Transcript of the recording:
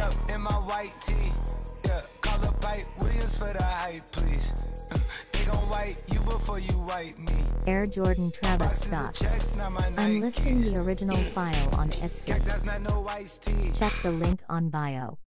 up in my white tee. Yeah, call up Ike Williams for the hype, please. They gon' wipe you before you wipe me. Air Jordan Travis Boxes of Scott. checks, not my I'm listing Nikes. the original file on Etsy. Cacti's not no iced tea. Check the link on bio.